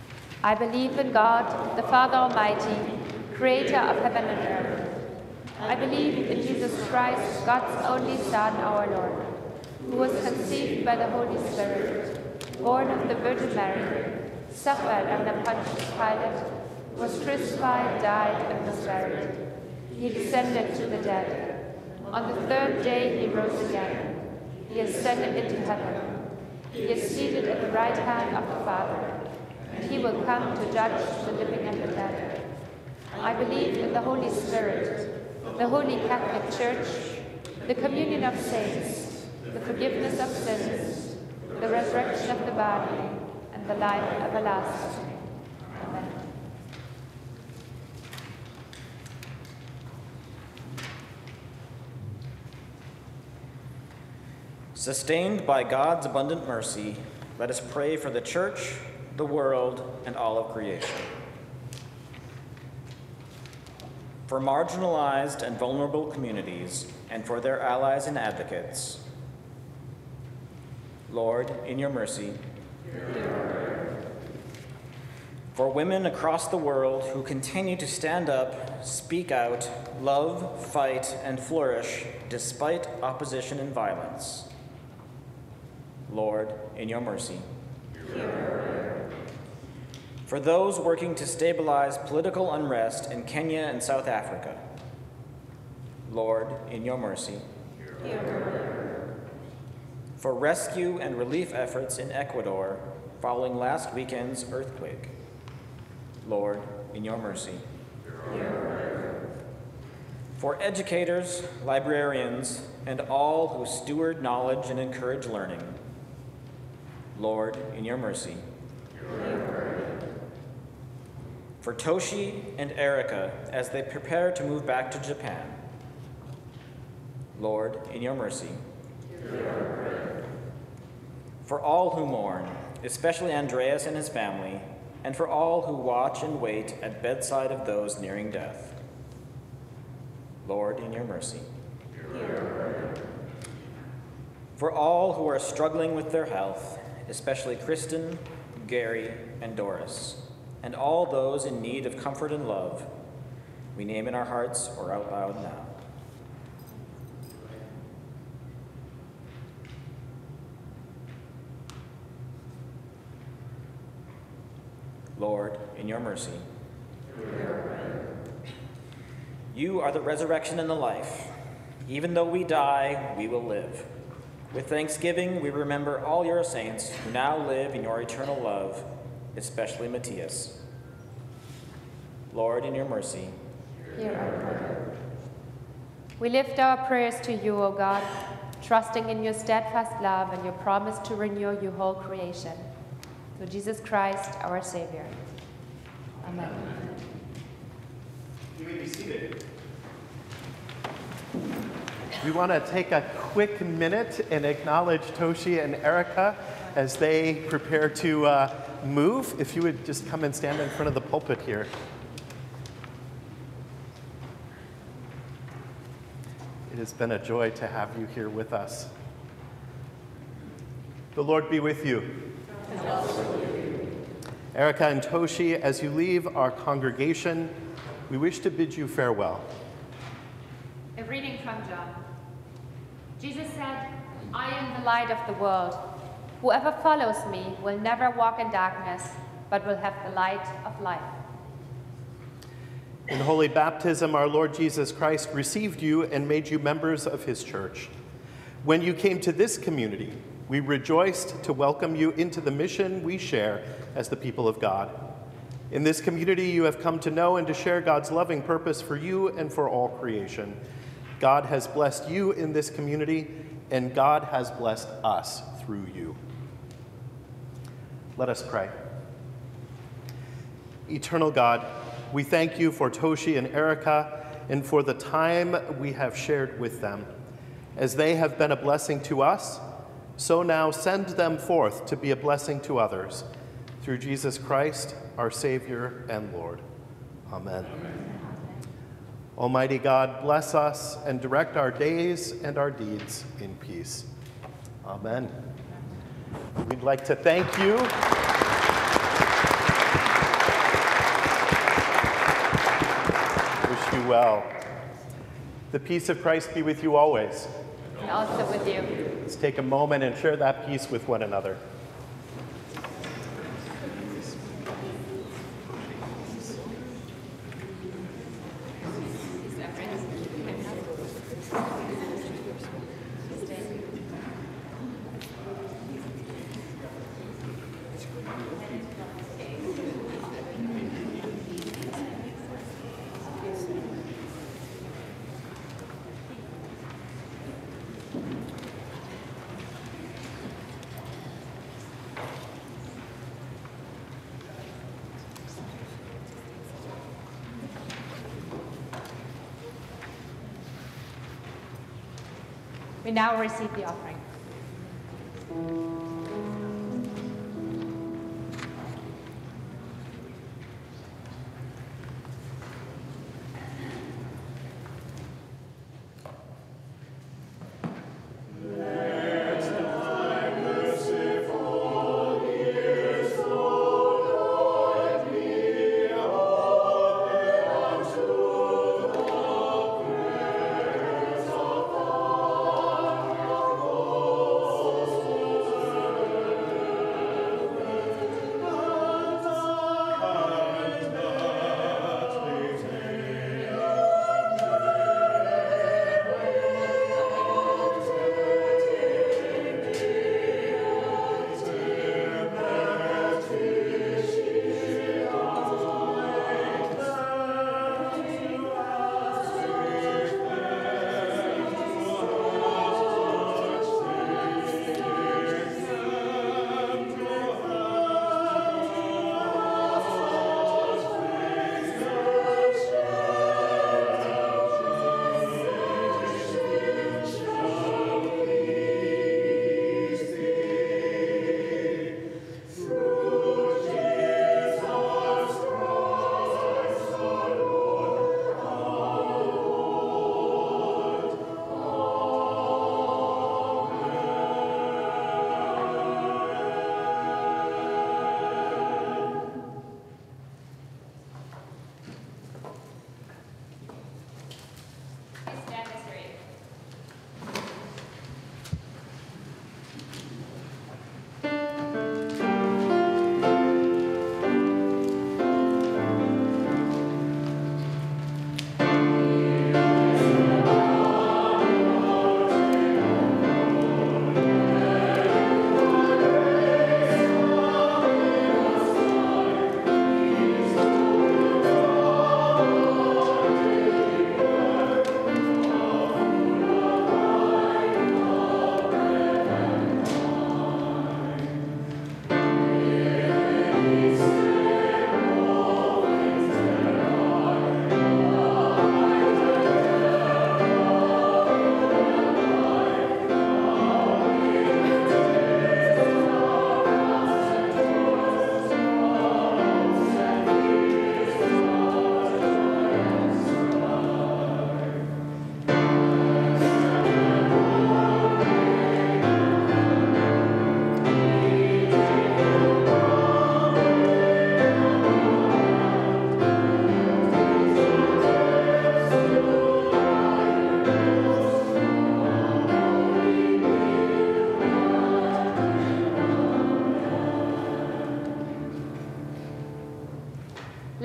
I believe in God, the Father Almighty, creator of heaven and earth. I believe in Jesus Christ, God's only Son, our Lord, who was conceived by the Holy Spirit, born of the Virgin Mary, suffered under Pontius Pilate, was crucified, died, and was buried. He descended to the dead. On the third day he rose again. He ascended into heaven. He is seated at the right hand of the Father, and he will come to judge the living and the dead. I believe in the Holy Spirit, the Holy Catholic Church, the communion of saints, the forgiveness of sins, the resurrection of the body, and the life everlasting. Amen. Sustained by God's abundant mercy, let us pray for the Church, the world, and all of creation. For marginalized and vulnerable communities, and for their allies and advocates. Lord, in your mercy. For women across the world who continue to stand up, speak out, love, fight, and flourish despite opposition and violence. Lord, in your mercy. For those working to stabilize political unrest in Kenya and South Africa. Lord, in your mercy. For rescue and relief efforts in Ecuador following last weekend's earthquake. Lord, in your mercy. For educators, librarians, and all who steward knowledge and encourage learning. Lord, in your mercy. For Toshi and Erica as they prepare to move back to Japan. Lord, in your mercy. For all who mourn, especially Andreas and his family, and for all who watch and wait at bedside of those nearing death. Lord, in your mercy. For all who are struggling with their health, especially Kristen, Gary, and Doris, and all those in need of comfort and love, we name in our hearts or out loud now. Lord, in your mercy. You are the resurrection and the life. Even though we die, we will live. With thanksgiving, we remember all your saints who now live in your eternal love, especially Matthias. Lord, in your mercy. Hear our prayer. We lift our prayers to you, O God, trusting in your steadfast love and your promise to renew your whole creation. Through Jesus Christ, our Savior. Amen. You may be seated. We want to take a quick minute and acknowledge Toshi and Erica as they prepare to uh, move. If you would just come and stand in front of the pulpit here. It has been a joy to have you here with us. The Lord be with you. And also with you. Erica and Toshi, as you leave our congregation, we wish to bid you farewell. A reading from John. Jesus said, I am the light of the world. Whoever follows me will never walk in darkness, but will have the light of life. In holy baptism, our Lord Jesus Christ received you and made you members of his church. When you came to this community, we rejoiced to welcome you into the mission we share as the people of God. In this community, you have come to know and to share God's loving purpose for you and for all creation. God has blessed you in this community, and God has blessed us through you. Let us pray. Eternal God, we thank you for Toshi and Erica and for the time we have shared with them. As they have been a blessing to us, so now send them forth to be a blessing to others. Through Jesus Christ, our Savior and Lord. Amen. Amen. Almighty God, bless us and direct our days and our deeds in peace. Amen. We'd like to thank you. Wish you well. The peace of Christ be with you always. And also with you. Let's take a moment and share that peace with one another. We now receive the offering. Amen.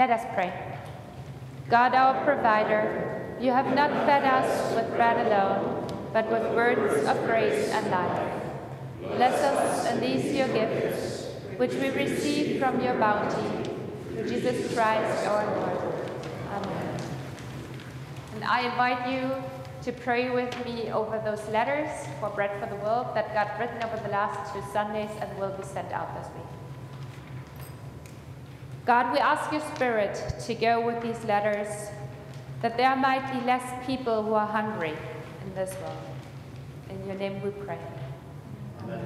Let us pray. God, our provider, you have not fed us with bread alone, but with words of grace and life. Bless us in these your gifts, which we receive from your bounty, through Jesus Christ our Lord. Amen. And I invite you to pray with me over those letters for Bread for the World that got written over the last two Sundays and will be sent out this week. God, we ask your Spirit to go with these letters, that there might be less people who are hungry in this world. In your name we pray. Amen.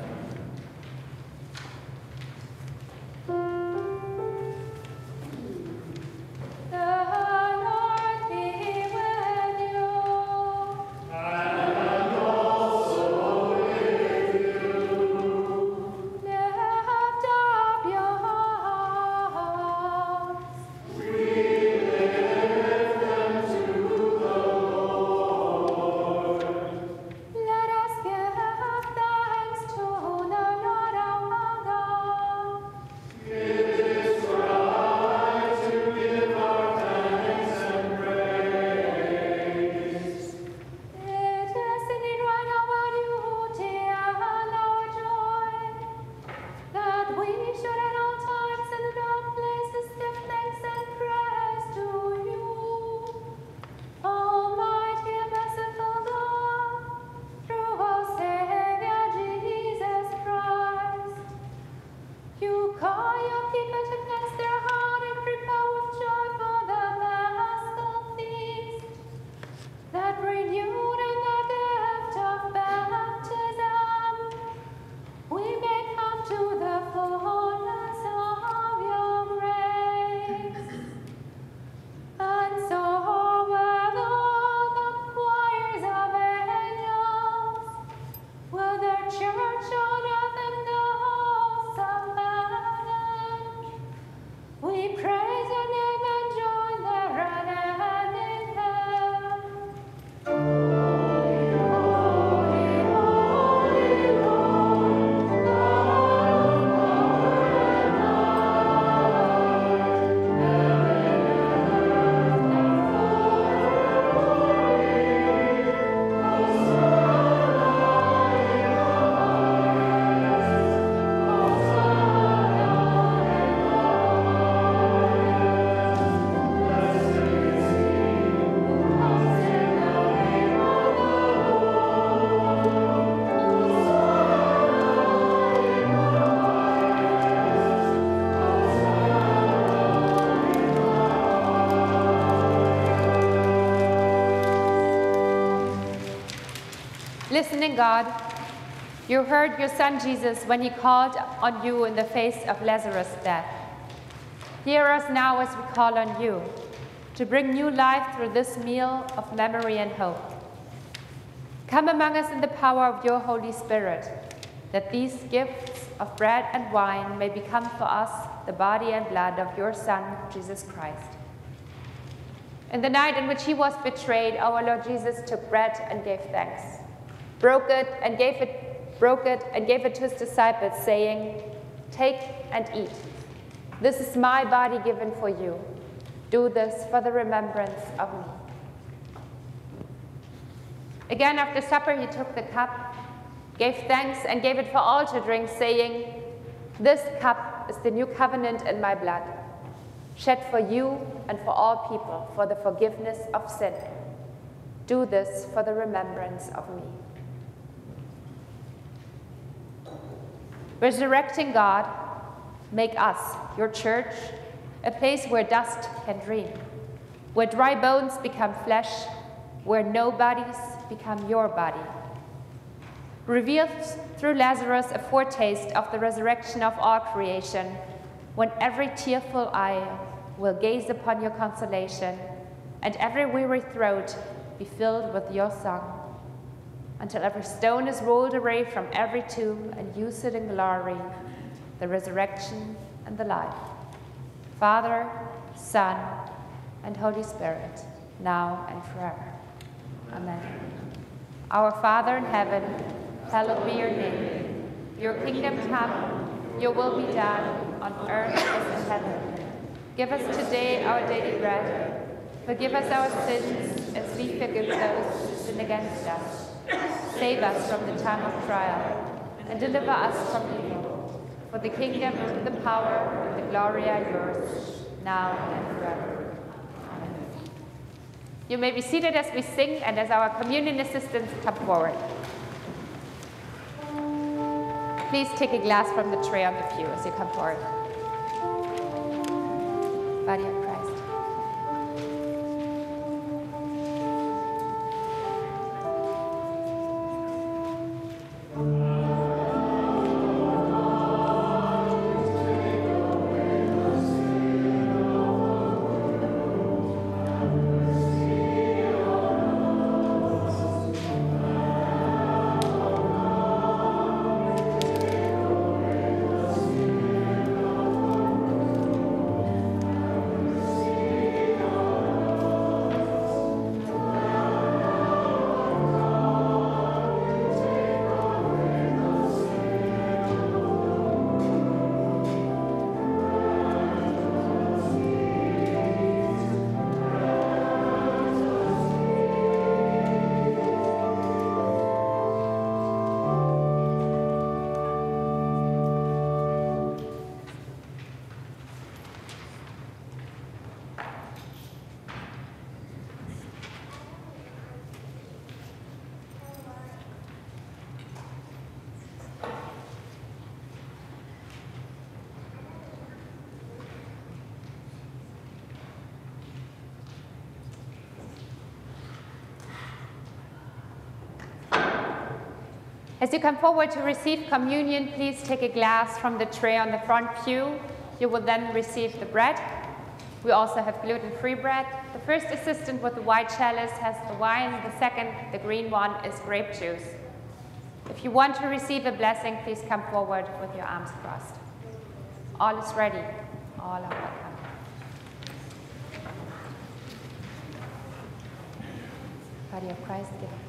Listening God, you heard your son Jesus when he called on you in the face of Lazarus' death. Hear us now as we call on you to bring new life through this meal of memory and hope. Come among us in the power of your Holy Spirit, that these gifts of bread and wine may become for us the body and blood of your Son, Jesus Christ. In the night in which he was betrayed, our Lord Jesus took bread and gave thanks, broke it and gave it, broke it and gave it to his disciples, saying, "Take and eat. This is my body given for you. Do this for the remembrance of me." Again, after supper, he took the cup, gave thanks, and gave it for all to drink, saying, "This cup is the new covenant in my blood, shed for you and for all people for the forgiveness of sin. Do this for the remembrance of me." Resurrecting God, make us, your church, a place where dust can dream, where dry bones become flesh, where no bodies become your body. Reveal through Lazarus a foretaste of the resurrection of all creation, when every tearful eye will gaze upon your consolation, and every weary throat be filled with your song, until every stone is rolled away from every tomb, and you sit in glory, the resurrection and the life. Father, Son, and Holy Spirit, now and forever. Amen. Our Father in heaven, hallowed be your name. Your kingdom come, your will be done, on earth as in heaven. Give us today our daily bread. Forgive us our sins, as we forgive those who sin against us. Save us from the time of trial, and deliver us from evil. For the kingdom, the power, and the glory are yours, now and forever. Amen. You may be seated as we sing and as our communion assistants come forward. Please take a glass from the tray on the pew as you come forward. Body of Christ. As you come forward to receive communion, please take a glass from the tray on the front pew. You will then receive the bread. We also have gluten-free bread. The first assistant with the white chalice has the wine. The second, the green one, is grape juice. If you want to receive a blessing, please come forward with your arms crossed. All is ready. All are welcome. Body of Christ, give up.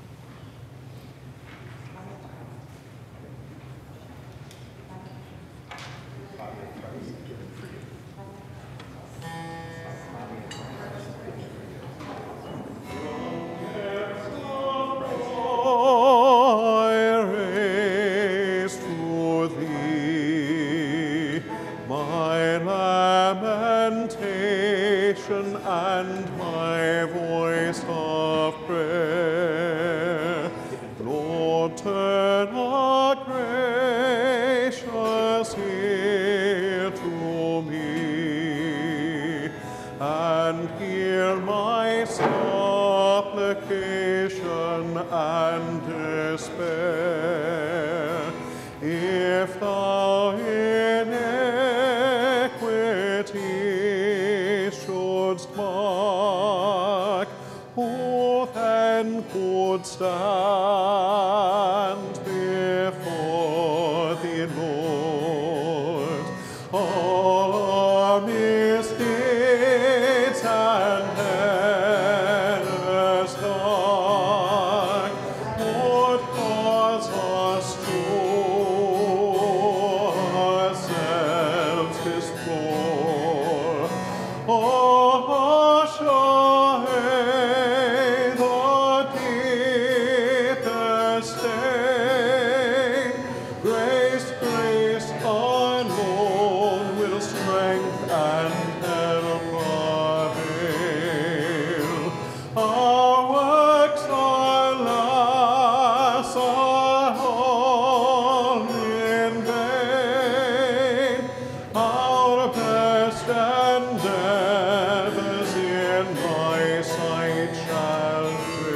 And my voice of prayer, Lord, turn a gracious ear to me, and hear my supplication and despair. If thou in equity shouldst mark, who then could stand before thee, Lord? All our misdeeds and errors dark would cause us to ourselves displore. Oh, shine the deepest stain. Grace, grace alone will strength and help avail. Our works, alas, are all in vain. Our best endeavors in thy sight shall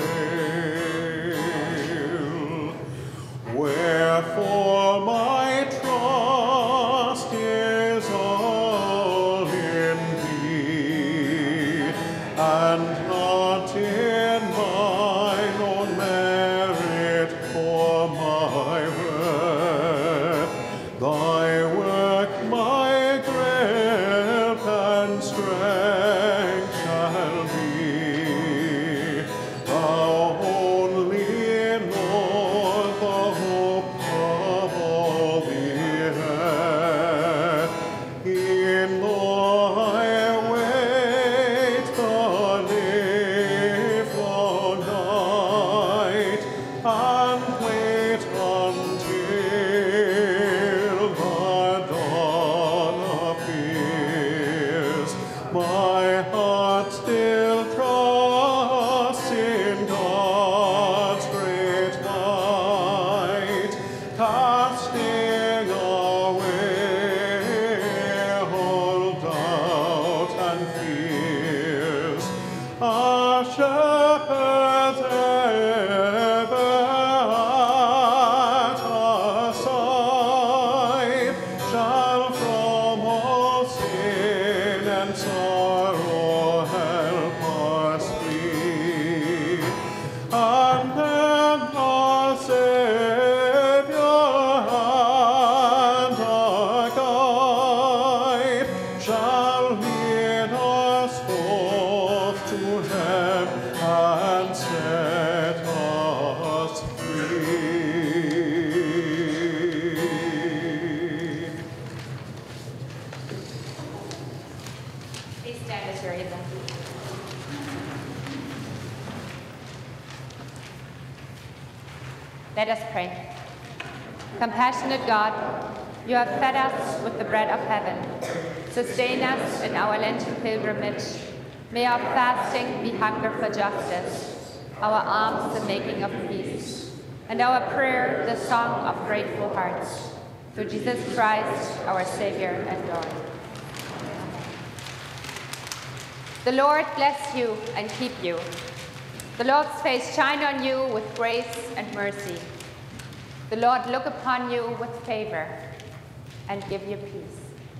fail. Wherefore my trust is all in thee, and not in mine own merit or my worth. Thy work my grip and strength shall be. Thou only, Lord, the hope of Let us pray. Compassionate God, you have fed us with the bread of heaven. Sustain us in our Lenten pilgrimage. May our fasting be hunger for justice, our alms the making of peace, and our prayer the song of grateful hearts. Through Jesus Christ, our Savior and Lord. The Lord bless you and keep you. The Lord's face shine on you with grace and mercy. The Lord look upon you with favor and give you peace.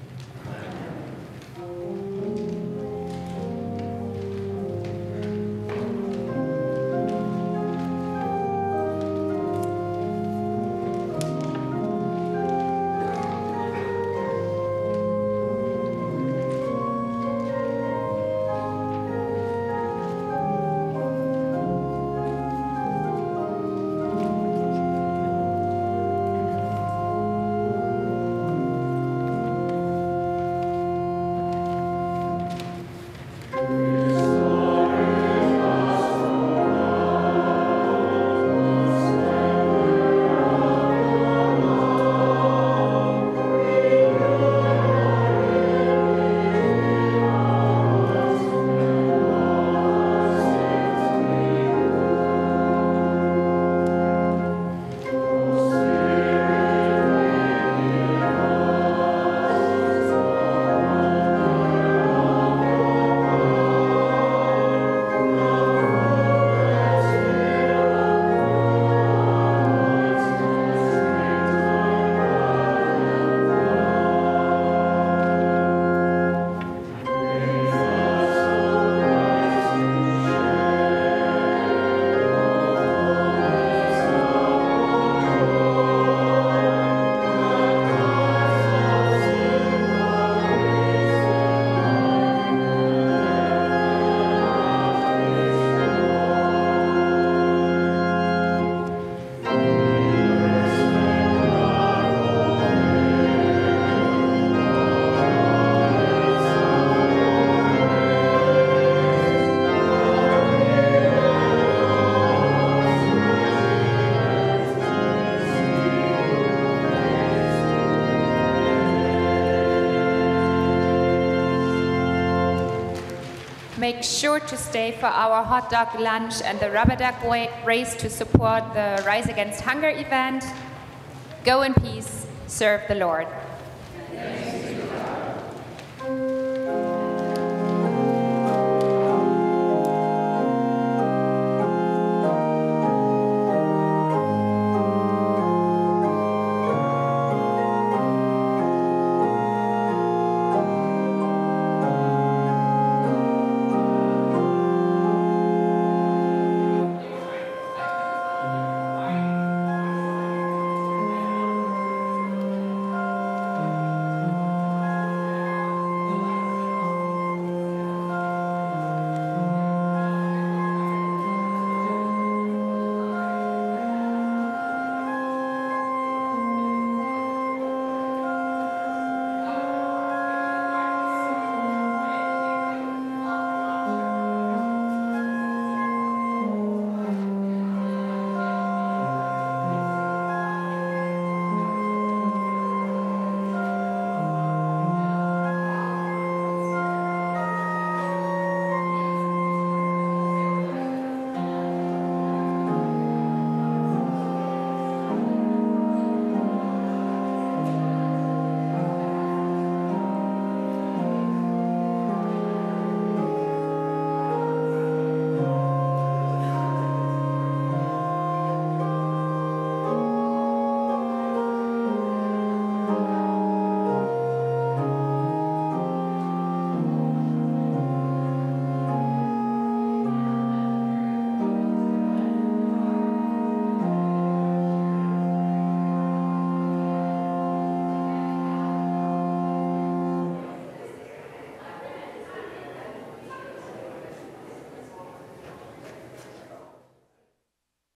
Make sure to stay for our hot dog lunch and the rubber duck race to support the Rise Against Hunger event. Go in peace, serve the Lord.